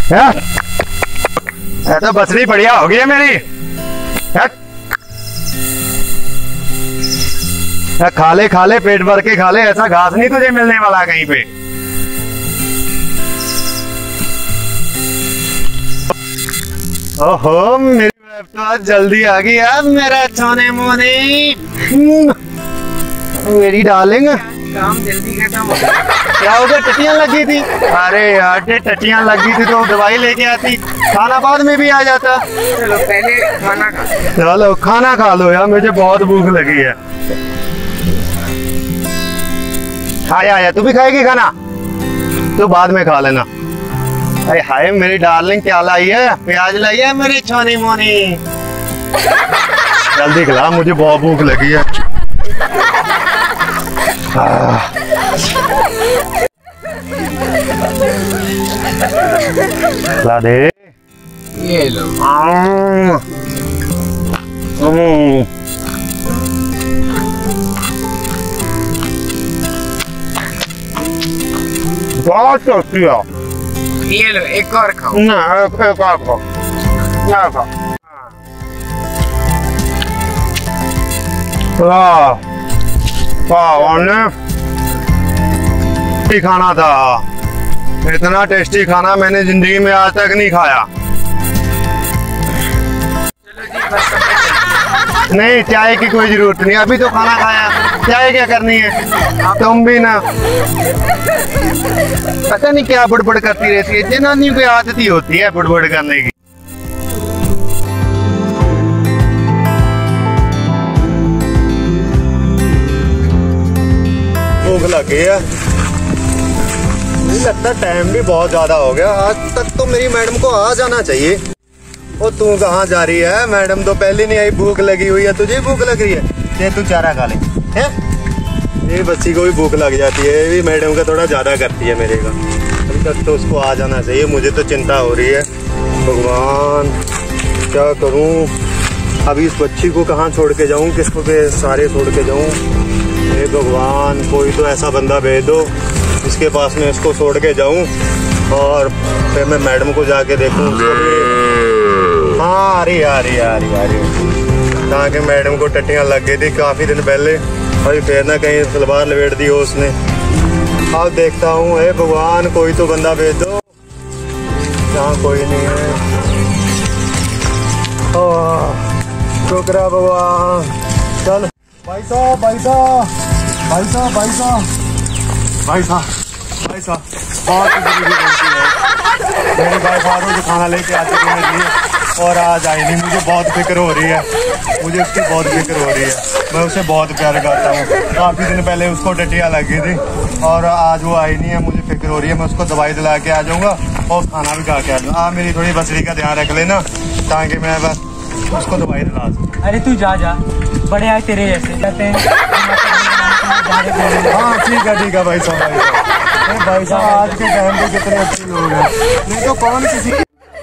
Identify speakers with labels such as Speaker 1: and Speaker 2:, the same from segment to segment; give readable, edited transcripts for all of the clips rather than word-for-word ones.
Speaker 1: तो बछड़ी बढ़िया हो गई है मेरी। खा ले पेट भर के खा ले, ऐसा घास नहीं तुझे मिलने वाला कहीं पे। ओहो मेरी वाइफ तो आज जल्दी आ गई यार, मेरा सोने मोने, मेरी डार्लिंग।
Speaker 2: काम जल्दी खत्म हो गया।
Speaker 1: क्या हो गया, टट्टियां लगी थी? अरे यार टट्टियां लगी थी तो दवाई लेके आती, खाना बाद में भी आ जाता।
Speaker 2: चलो पहले खाना खा।
Speaker 1: चलो खाना खा लो यार, मुझे बहुत भूख लगी है। आया तू भी खाएगी खाना? तो बाद में खा लेना। अरे हाय मेरी डार्लिंग, क्या लाई है? प्याज लाई है मेरी छोनी मोनी। जल्दी खिला, मुझे बहुत भूख लगी है। ला दे।
Speaker 2: ये लो।
Speaker 1: बहुत टेस्टी है।
Speaker 2: ये लो एक और खाओ।
Speaker 1: ना एक और खाओ, ना खाओ। टेस्टी खाना था, इतना टेस्टी खाना मैंने जिंदगी में आज तक नहीं खाया।
Speaker 2: चलो जी बस।
Speaker 1: नहीं चाय की कोई जरूरत नहीं, अभी तो खाना खाया, चाय क्या करनी है? तुम भी ना पता नहीं क्या बुड़बुड़ करती रहती है, जनानियों की आदत ही होती है बुड़बुड़ करने की। भूख लगी है, मुझे लगता है टाइम भी बहुत ज्यादा हो गया। आज तक तो मेरी मैडम को आ जाना चाहिए। और तू कहाँ जा रही है? मैडम तो पहले नहीं आई, भूख लगी हुई है, तुझे भूख लग रही है? ये तू चारा खा ले। हैं? ये बच्ची को भी भूख लग जाती है, ये भी मैडम का थोड़ा ज्यादा करती है मेरे का। अभी तक तो उसको आ जाना चाहिए, मुझे तो चिंता हो रही है। भगवान क्या करूं, अभी इस बच्ची को कहाँ छोड़ के जाऊं, किसको के सारे छोड़ के जाऊं? हे भगवान, कोई तो ऐसा बंदा भेज दो इसके पास में इसको छोड़ के जाऊं और फिर मैं मैडम को जाके देखूं। हाँ अरे ताकि मैडम को टट्टियां लग गई थी काफी दिन पहले, अभी फिर ना कहीं सलवार लपेट दी हो उसने। अब देखता हूँ, हे भगवान कोई तो बंदा भेज दो, यहाँ कोई नहीं है। शुक्र भगवान। चल भाई साहब बहुत मेरे भाई साहब जो खाना लेके आते थे मेरे लिए और आज आई नहीं, मुझे बहुत फिक्र हो रही है, मुझे उसकी बहुत फिक्र हो रही है। मैं उसे बहुत प्यार करता हूँ, काफी दिन पहले उसको टट्टियां लगी थी और आज वो आई नहीं है, मुझे फिक्र हो रही है। मैं उसको दवाई दिला के आ जाऊंगा और खाना भी खा के आ जाऊंगा। आप मेरी थोड़ी बछड़ी का ध्यान रख लेना ताकि मैं बस उसको दवाई दिला दूँ।
Speaker 3: अरे तू जा बड़े आए तेरे जैसे जाते हैं।
Speaker 1: हाँ ठीक है भाई साहब आज के टाइम पे कितने अच्छे लोग हैं, नहीं तो कौन किसी।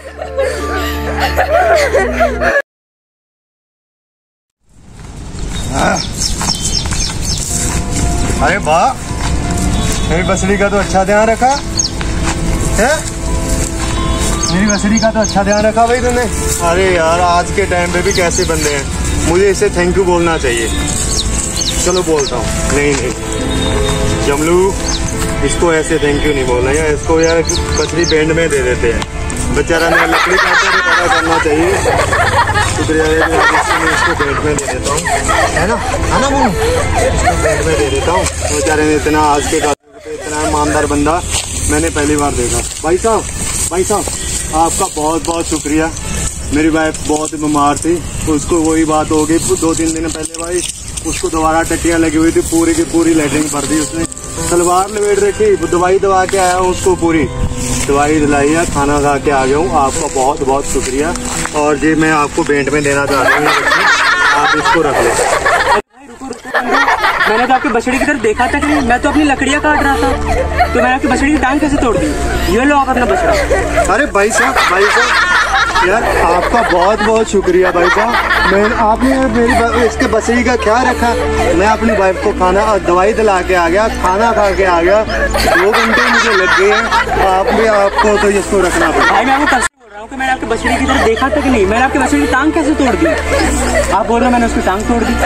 Speaker 1: अरे वाह, मेरी बछड़ी का तो अच्छा ध्यान रखा है, मेरी बछड़ी का तो अच्छा ध्यान रखा भाई तुमने। अरे यार आज के टाइम पे भी कैसे बंदे हैं, मुझे इसे थैंक यू बोलना चाहिए। चलो बोलता हूँ। नहीं जमलू, इसको ऐसे थैंक यू नहीं बोलना यार, इसको यार बछड़ी पेंट में दे देते हैं, बेचारा ने लकड़ी काटकर भी पता करना चाहिए। शुक्रिया इसको पेंट में दे देता हूँ, है ना वो इसको पेंट में दे देता हूँ। बेचारे ने इतना आज के इतना ईमानदार बंदा मैंने पहली बार देखा। भाई साहब आपका बहुत बहुत शुक्रिया। मेरी वाइफ बहुत बीमार थी, उसको वही बात हो गई 2-3 दिन पहले भाई, उसको दोबारा टट्टियां लगी हुई थी, पूरी की पूरी लेटरिन भर दी उसने, सलवार लपेट रखी, दवाई दवा के आया हूँ उसको, पूरी दवाई दिलाई है, खाना खा के आ गया हूँ। आपका बहुत बहुत शुक्रिया। और जी मैं आपको भेंट में देना चाहता हूँ, आप इसको रख लें।
Speaker 3: मैंने तो आपकी बछड़ी की तरफ देखा था कि मैं तो अपनी लकड़ियाँ काट रहा था, तो मैंने आपकी बछड़ी की टांग कैसे तोड़ दी? ये लो आप अपना बछड़ा।
Speaker 1: अरे भाई साहब यार आपका बहुत बहुत शुक्रिया भाई साहब, आपने मेरी इसके बछड़ी का ख्याल रखा। मैं अपनी वाइफ को खाना और दवाई दिला के आ गया, खाना खा के आ गया, 2 घंटे मुझे लग गए हैं। आपको तो इसको रखना पड़ा।
Speaker 3: भाई मैं आपको कब से बोल रहा हूँ कि मैंने आपके बछड़ी की तरफ देखा तक नहीं। मैंने आपके बछड़ी की टांग कैसे तोड़ दी? आप बोल रहे हो मैंने उसकी टांग तोड़ दी।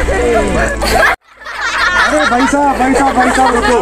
Speaker 1: अरे भाई साहब रुको,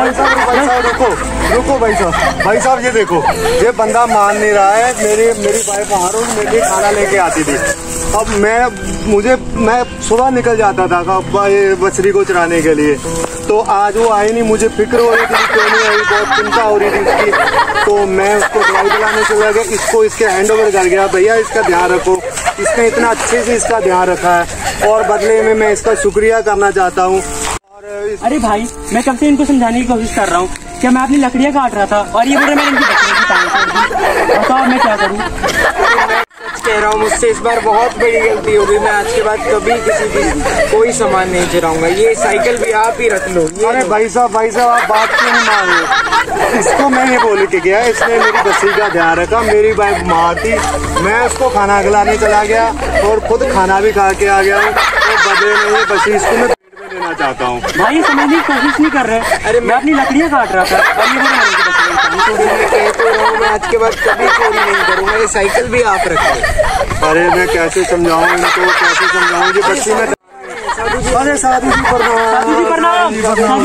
Speaker 1: रुको भाई साहब ये देखो, ये बंदा मान नहीं रहा है। मेरी वाइफ हारून मेरे लिए खाना लेके आती थी। अब मैं सुबह निकल जाता था बछड़ी को चराने के लिए, तो आज वो आई नहीं। मुझे फिक्र हो रही थी क्यों नहीं आई, बहुत चिंता हो रही थी उसकी। तो मैं उसको दवाई दिलाने चला गया, इसको इसके हैंड ओवर कर गया, भैया इसका ध्यान रखो। इसने इतना अच्छे से इसका ध्यान रखा है और बदले में मैं इसका शुक्रिया करना चाहता हूँ।
Speaker 3: अरे भाई मैं कब से इनको समझाने की कोशिश कर रहा हूँ कि मैं अपनी लकड़ियाँ काट रहा था और ये बोल रहे मैंने इनकी बछड़ी की टांग तोड़ दी। बताओ मैं क्या करूँ?
Speaker 2: कह रहा हूँ मुझसे इस बार बहुत बड़ी गलती हो गई। मैं आज के बाद कभी किसी की कोई सामान नहीं चुराऊंगा। ये साइकिल भी आप ही रख लो।
Speaker 1: अरे भाई साहब आप बात क्यों नहीं मान रहे? इसको मैं ये बोल के गया, इसने मेरी बच्ची का ध्यान रखा। मेरी वाइफ बीमार थी, मैं उसको खाना खिलाने चला गया और खुद खाना भी खा के आ गया हूँ। तो बदले में ये बच्ची इसको मैं पेट में देना चाहता हूँ।
Speaker 3: भाई समझने की कोशिश नहीं कर रहे। अरे मैं अपनी लकड़ियाँ काट रहा था और ये बोल रहे
Speaker 2: कह तो रहा हूँ मैं आज के बाद कभी चोरी नहीं करूँगा। ये साइकिल भी आप रखो।
Speaker 1: अरे मैं कैसे समझाऊँ इनको, कैसे समझाऊँ? ये बच्ची में अरे साधु जी प्रणाम।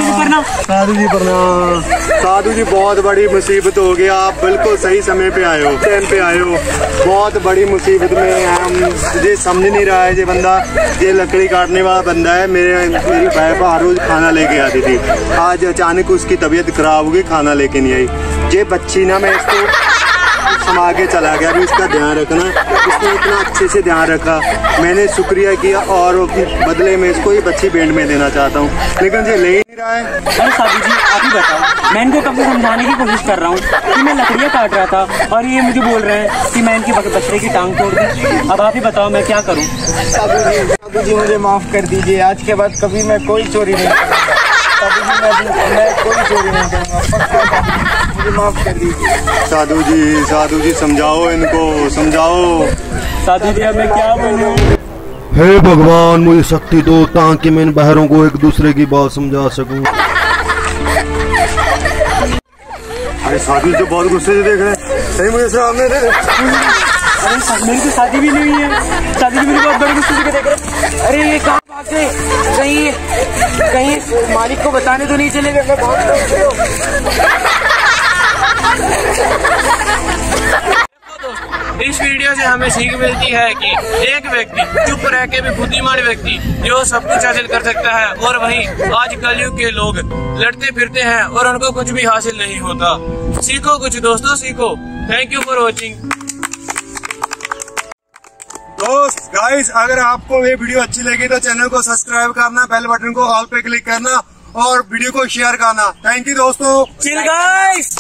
Speaker 1: साधु जी बहुत बड़ी मुसीबत हो गया। आप बिल्कुल सही समय पे आए हो, टाइम पे आए हो। बहुत बड़ी मुसीबत में हम, ये समझ नहीं रहा है ये बंदा। ये लकड़ी काटने वाला बंदा है। मेरी वाइफ हर रोज खाना लेके आती थी, आज अचानक उसकी तबीयत खराब हो गई, खाना लेके नहीं आई। ये बच्ची ना मैं इसको समा के चला गया। अभी इसका ध्यान रखना, इसने इतना अच्छे से ध्यान रखा, मैंने शुक्रिया किया और बदले में इसको ये बच्ची बैंड में देना चाहता हूँ, लेकिन ये ले ही नहीं रहा है।
Speaker 3: अरे साधु जी आप ही बताओ, मैं इनको कब से समझाने की कोशिश कर रहा हूँ कि मैं लकड़ियाँ काट रहा था और ये मुझे बोल रहे हैं कि मैं इनकी बछड़ी की टांग तोड़ दी। अब आप ही बताओ मैं क्या करूँ?
Speaker 2: साधु जी मुझे माफ कर दीजिए। आज के बाद कभी मैं कोई चोरी नहीं करूँगा। मैं कोई चोरी नहीं करूँगा। मुझे माफ कर दीजिए।
Speaker 1: साधु जी समझाओ इनको, समझाओ।
Speaker 3: साधु जी अब मैं क्या बोलूं?
Speaker 4: हे भगवान मुझे शक्ति दो ताकि मैं इन बहरों को एक दूसरे की बात समझा सकूं।
Speaker 1: अरे साधु तो बहुत गुस्से से देख रहे हैं। सही मुझे सामने दे।
Speaker 3: अरे मेरी तो शादी भी नहीं हुई है। शादी भी मुझे बहुत बड़े गुस्से से देख रहे हैं।
Speaker 2: अरे ये कहाँ भाग गए? कहीं मालिक को बताने तो नहीं चलेगा? मैं बहुत
Speaker 5: इस वीडियो से हमें सीख मिलती है कि एक व्यक्ति चुप रह के भी बुद्धिमान व्यक्ति जो सब कुछ हासिल कर सकता है, और वहीं आज कलयुग के लोग लड़ते फिरते हैं और उनको कुछ भी हासिल नहीं होता। सीखो कुछ दोस्तों, सीखो। Thank you for watching.
Speaker 1: दोस्त गाइस, अगर आपको ये वीडियो अच्छी लगी तो चैनल को सब्सक्राइब करना, बेल बटन को ऑल पे क्लिक करना और वीडियो को शेयर करना। थैंक यू दोस्तों।
Speaker 3: Chill guys.